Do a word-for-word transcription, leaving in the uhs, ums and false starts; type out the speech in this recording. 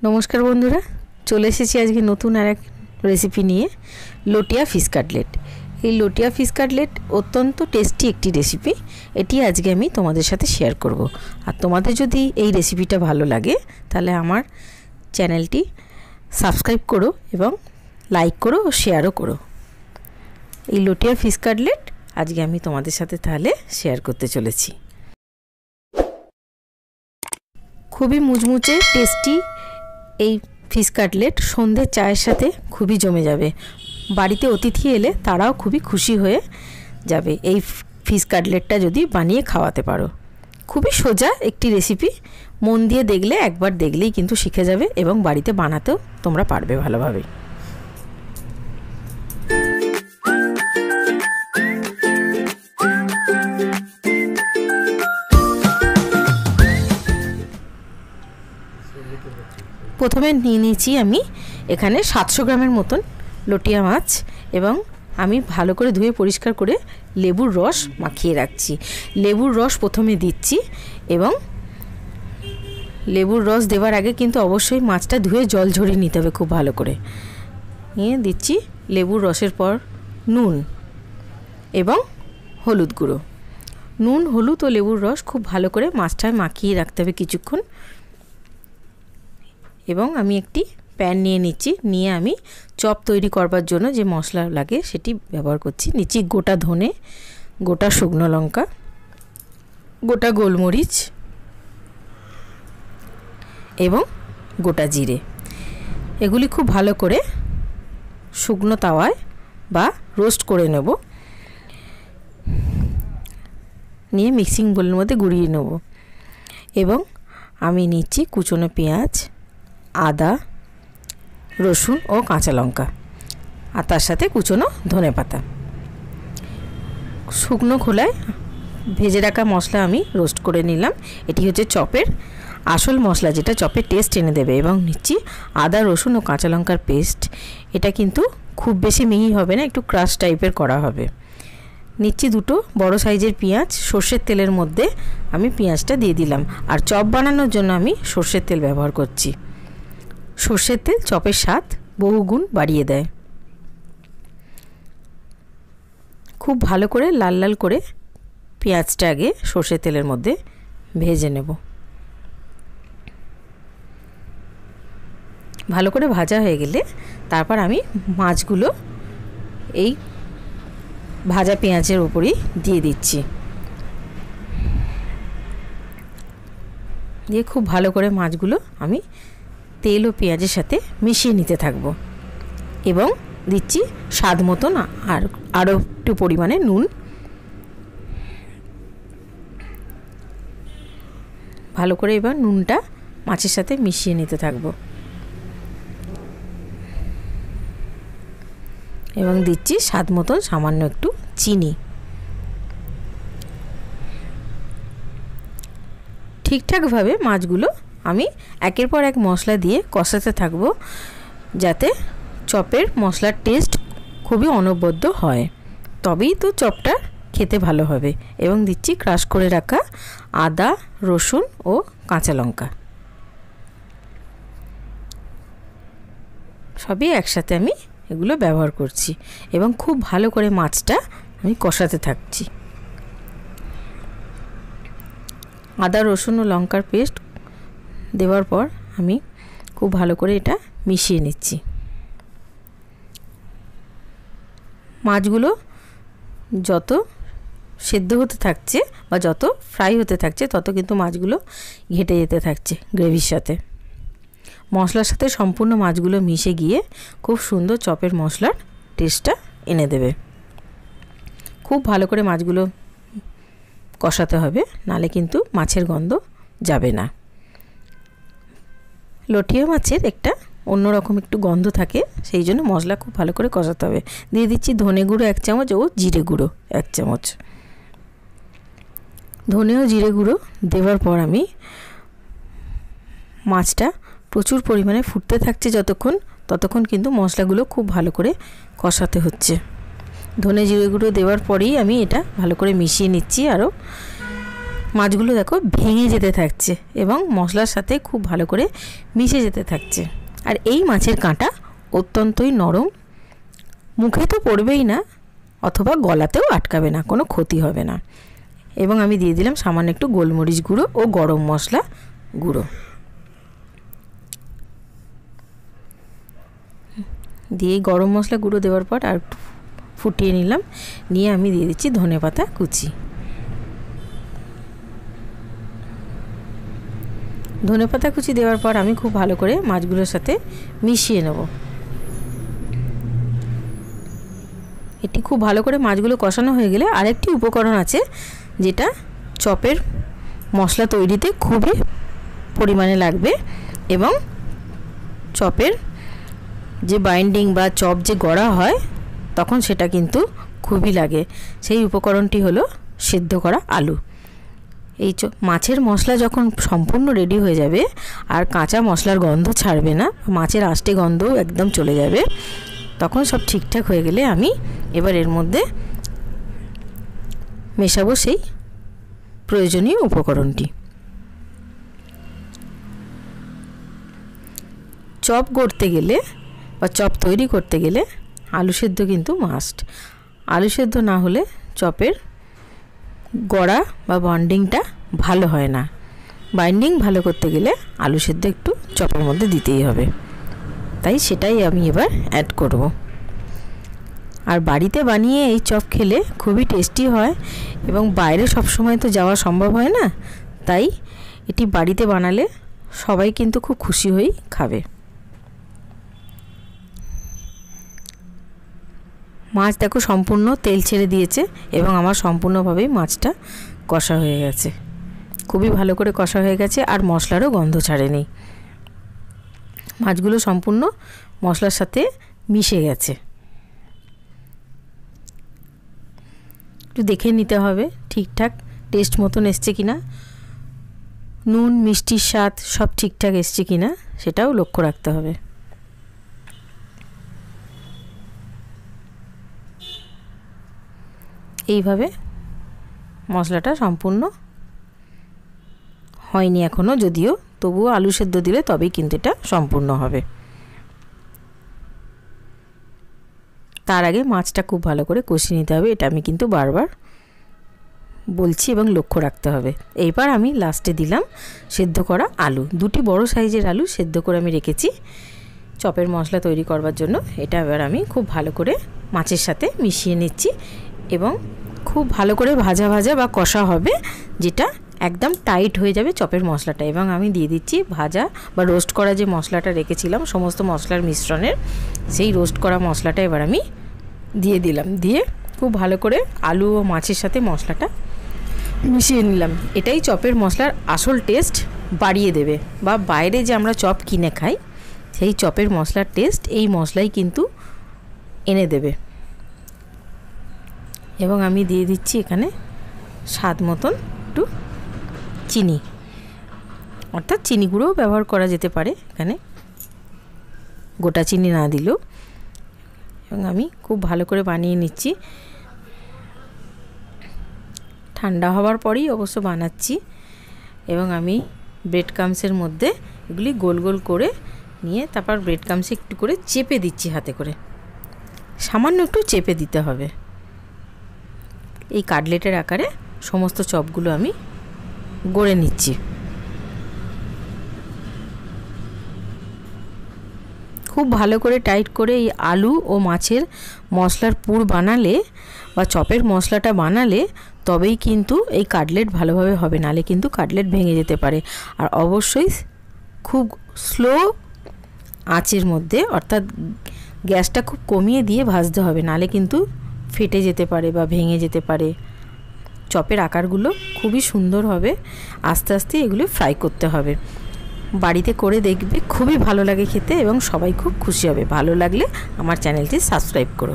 नमस्कार बंधुरा चले एसेছি আজকে নতুন আরেক রেসিপি নিয়ে লোটিয়া ফিশ কাটলেট। এই লোটিয়া ফিশ কাটলেট অত্যন্ত টেস্টি একটি রেসিপি। এটি আজকে আমি তোমাদের সাথে শেয়ার করব। আর তোমাদের যদি এই রেসিপিটা ভালো লাগে তাহলে আমার চ্যানেলটি সাবস্ক্রাইব করো এবং লাইক করো ও শেয়ারও করো। এই লোটিয়া ফিশ কাটলেট আজকে আমি তোমাদের সাথে তাহলে শেয়ার করতে চলেছি। খুবই মুচমুচে টেস্টি এই ফিশ কাটলেট সন্ধ্যে চায়ের সাথে খুবই জমে যাবে। বাড়িতে অতিথি এলে তারাও খুবই খুশি হয়ে যাবে এই ফিশ কাটলেটটা যদি বানিয়ে খাওয়াতে পারো। খুবই সোজা একটি রেসিপি, মন দিয়ে দেখলে একবার দেখলেই কিন্তু শিখে যাবে এবং বাড়িতে বানাতেও তোমরা পারবে ভালোভাবে। প্রথমে নিয়ে নিয়েছি আমি এখানে সাতশো গ্রামের মতন লোটিয়া মাছ এবং আমি ভালো করে ধুয়ে পরিষ্কার করে লেবুর রস মাখিয়ে রাখছি। লেবুর রস প্রথমে দিচ্ছি এবং লেবুর রস দেওয়ার আগে কিন্তু অবশ্যই মাছটা ধুয়ে জল ঝরিয়ে নিতে হবে খুব ভালো করে। নিয়ে দিচ্ছি লেবুর রসের পর নুন এবং হলুদ গুঁড়ো। নুন হলুদ ও লেবুর রস খুব ভালো করে মাছটায় মাখিয়ে রাখতে হবে কিছুক্ষণ। এবং আমি একটি প্যান নিয়ে নিচ্ছি, নিয়ে আমি চপ তৈরি করবার জন্য যে মশলা লাগে সেটি ব্যবহার করছি। নিচ্ছি গোটা ধনে, গোটা শুকনো লঙ্কা, গোটা গোলমরিচ এবং গোটা জিরে। এগুলি খুব ভালো করে শুকনো তাওয়ায় বা রোস্ট করে নেব। নিয়ে মিক্সিং বোলের মধ্যে গুঁড়িয়ে নেব। এবং আমি নিচ্ছি কুচনো পেঁয়াজ, আদা, রসুন ও কাঁচা লঙ্কা আর তার সাথে কুচনো ধনেপাতা। শুকনো খোলায় ভেজে রাখা মশলা আমি রোস্ট করে নিলাম। এটি হচ্ছে চপের আসল মশলা, যেটা চপের টেস্ট এনে দেবে। এবং নিচ্ছি আদা, রসুন ও কাঁচা লঙ্কার পেস্ট। এটা কিন্তু খুব বেশি মিহি হবে না, একটু ক্রাশ টাইপের করা হবে। নিচ্ছি দুটো বড় সাইজের পেঁয়াজ, সর্ষের তেলের মধ্যে আমি পেঁয়াজটা দিয়ে দিলাম। আর চপ বানানোর জন্য আমি সর্ষের তেল ব্যবহার করছি। সর্ষের তেল চপের স্বাদ বহুগুণ বাড়িয়ে দেয়। খুব ভালো করে লাল লাল করে পেঁয়াজটা আগে সর্ষের তেলের মধ্যে ভেজে নেব। ভালো করে ভাজা হয়ে গেলে তারপর আমি মাছগুলো এই ভাজা পেঁয়াজের উপরই দিয়ে দিচ্ছি। দিয়ে খুব ভালো করে মাছগুলো আমি তেল ও পেঁয়াজের সাথে মিশিয়ে নিতে থাকবো। এবং দিচ্ছি স্বাদ মতন আর আরও একটু পরিমাণে নুন। ভালো করে এবার নুনটা মাছের সাথে মিশিয়ে নিতে থাকবো। এবং দিচ্ছি স্বাদ মতন সামান্য একটু চিনি। ঠিকঠাকভাবে মাছগুলো আমি একের পর এক মশলা দিয়ে কষাতে থাকবো, যাতে চপের মশলার টেস্ট খুবই অনবদ্য হয়, তবেই তো চপটা খেতে ভালো হবে। এবং দিচ্ছি ক্রাশ করে রাখা আদা, রসুন ও কাঁচা লঙ্কা। সবই একসাথে আমি এগুলো ব্যবহার করছি এবং খুব ভালো করে মাছটা আমি কষাতে থাকছি। আদা, রসুন ও লঙ্কার পেস্ট দেওয়ার পর আমি খুব ভালো করে এটা মিশিয়ে নিচ্ছি। মাছগুলো যত সেদ্ধ হতে থাকছে বা যত ফ্রাই হতে থাকছে তত কিন্তু মাছগুলো ঘেটে যেতে থাকছে গ্রেভির সাথে। মশলার সাথে সম্পূর্ণ মাছগুলো মিশে গিয়ে খুব সুন্দর চপের মশলার টেস্টটা এনে দেবে। খুব ভালো করে মাছগুলো কষাতে হবে, নালে কিন্তু মাছের গন্ধ যাবে না। লোটিয়া মাছের একটা অন্যরকম একটু গন্ধ থাকে, সেই জন্য মশলা খুব ভালো করে কষাতে হবে। দিয়ে দিচ্ছি ধনে গুঁড়ো এক চামচ ও জিরে গুঁড়ো এক চামচ। ধনে ও জিরে গুঁড়ো দেওয়ার পর আমি মাছটা প্রচুর পরিমাণে ফুটতে থাকছে যতক্ষণ, ততক্ষণ কিন্তু মশলাগুলো খুব ভালো করে কষাতে হচ্ছে। ধনে জিরে গুঁড়ো দেওয়ার পরেই আমি এটা ভালো করে মিশিয়ে নিচ্ছি আরও। মাছগুলো দেখো ভেঙে যেতে থাকছে এবং মশলার সাথে খুব ভালো করে মিশে যেতে থাকছে। আর এই মাছের কাঁটা অত্যন্তই নরম, মুখে তো পড়বেই না অথবা গলাতেও আটকাবে না, কোনো ক্ষতি হবে না। এবং আমি দিয়ে দিলাম সামান্য একটু গোলমরিচ গুঁড়ো ও গরম মশলা গুঁড়ো। দিয়ে গরম মশলা গুঁড়ো দেওয়ার পর আর ফুটিয়ে নিলাম, নিয়ে আমি দিয়ে দিচ্ছি ধনেপাতা কুচি। ধনেপাতা কুচি দেওয়ার পর আমি খুব ভালো করে মাছগুলোর সাথে মিশিয়ে নেব। এটি খুব ভালো করে মাছগুলো কষানো হয়ে গেলে আরেকটি উপকরণ আছে যেটা চপের মশলা তৈরিতে খুবই পরিমাণে লাগবে এবং চপের যে বাইন্ডিং বা চপ যে গড়া হয় তখন সেটা কিন্তু খুবই লাগে। সেই উপকরণটি হলো সিদ্ধ করা আলু। এই মাছের মশলা যখন সম্পূর্ণ রেডি হয়ে যাবে আর কাঁচা মশলার গন্ধ ছাড়বে না, মাছের আষ্টে গন্ধ একদম চলে যাবে, তখন সব ঠিকঠাক হয়ে গেলে আমি এবার এর মধ্যে মেশাবো সেই প্রয়োজনীয় উপকরণটি। চপ গড়তে গেলে বা চপ তৈরি করতে গেলে আলু সেদ্ধ কিন্তু মাস্ট। আলু সেদ্ধ না হলে চপের গড়া বা বন্ডিংটা ভালো হয় না। বাইন্ডিং ভালো করতে গেলে আলু সেদ্ধ একটু চপের মধ্যে দিতেই হবে, তাই সেটাই আমি এবার অ্যাড করব। আর বাড়িতে বানিয়ে এই চপ খেলে খুবই টেস্টি হয় এবং বাইরে সবসময় তো যাওয়া সম্ভব হয় না, তাই এটি বাড়িতে বানালে সবাই কিন্তু খুব খুশি হয়েই খাবে। মাছ দেখো সম্পূর্ণ তেল ছেড়ে দিয়েছে এবং আমার সম্পূর্ণভাবেই মাছটা কষা হয়ে গেছে, খুবই ভালো করে কষা হয়ে গেছে আর মশলারও গন্ধ ছাড়েনি। মাছগুলো সম্পূর্ণ মশলার সাথে মিশে গেছে। একটু দেখে নিতে হবে ঠিকঠাক টেস্ট মতন এসছে কিনা, নুন মিষ্টির স্বাদ সব ঠিকঠাক এসছে কিনা সেটাও লক্ষ্য রাখতে হবে। এইভাবে মশলাটা সম্পূর্ণ হয়নি এখনও, যদিও তবুও আলু সেদ্ধ দিলে তবেই কিন্তু এটা সম্পূর্ণ হবে। তার আগে মাছটা খুব ভালো করে কষিয়ে নিতে হবে, এটা আমি কিন্তু বারবার বলছি এবং লক্ষ্য রাখতে হবে। এইবার আমি লাস্টে দিলাম সেদ্ধ করা আলু, দুটি বড় সাইজের আলু সেদ্ধ করে আমি রেখেছি চপের মশলা তৈরি করবার জন্য। এটা এবার আমি খুব ভালো করে মাছের সাথে মিশিয়ে নিচ্ছি এবং খুব ভালো করে ভাজা ভাজা বা কষা হবে, যেটা একদম টাইট হয়ে যাবে চপের মশলাটা। এবং আমি দিয়ে দিচ্ছি ভাজা বা রোস্ট করা যে মশলাটা রেখেছিলাম সমস্ত মশলার মিশ্রণের, সেই রোস্ট করা মশলাটা এবার আমি দিয়ে দিলাম। দিয়ে খুব ভালো করে আলু ও মাছের সাথে মশলাটা মিশিয়ে নিলাম। এটাই চপের মশলার আসল টেস্ট বাড়িয়ে দেবে, বা বাইরে যে আমরা চপ কিনে খাই সেই চপের মশলার টেস্ট এই মশলাই কিন্তু এনে দেবে। এবং আমি দিয়ে দিচ্ছি এখানে স্বাদ মতন একটু চিনি, অর্থাৎ চিনি গুঁড়োও ব্যবহার করা যেতে পারে এখানে, গোটা চিনি না দিলেও। এবং আমি খুব ভালো করে বানিয়ে নিচ্ছি, ঠান্ডা হওয়ার পরেই অবশ্য বানাচ্ছি। এবং আমি ব্রেড কামসের মধ্যে এগুলি গোল গোল করে নিয়ে তারপর ব্রেড কামসে একটু করে চেপে দিচ্ছি, হাতে করে সামান্য একটু চেপে দিতে হবে। এই কাটলেটের আকারে সমস্ত চপগুলো আমি গড়ে নিচ্ছি। খুব ভালো করে টাইট করে এই আলু ও মাছের মশলার পুর বানালে বা চপের মশলাটা বানালে তবেই কিন্তু এই কাটলেট ভালোভাবে হবে, নালে কিন্তু কাটলেট ভেঙে যেতে পারে। আর অবশ্যই খুব স্লো আঁচের মধ্যে, অর্থাৎ গ্যাসটা খুব কমিয়ে দিয়ে ভাজতে হবে, নালে কিন্তু ফেটে যেতে পারে বা ভেঙে যেতে পারে। চপের আকারগুলো খুবই সুন্দর হবে, আস্তে আস্তে এগুলো ফ্রাই করতে হবে। বাড়িতে করে দেখবে, খুবই ভালো লাগে খেতে এবং সবাই খুব খুশি হবে। ভালো লাগলে আমার চ্যানেলটি সাবস্ক্রাইব করো।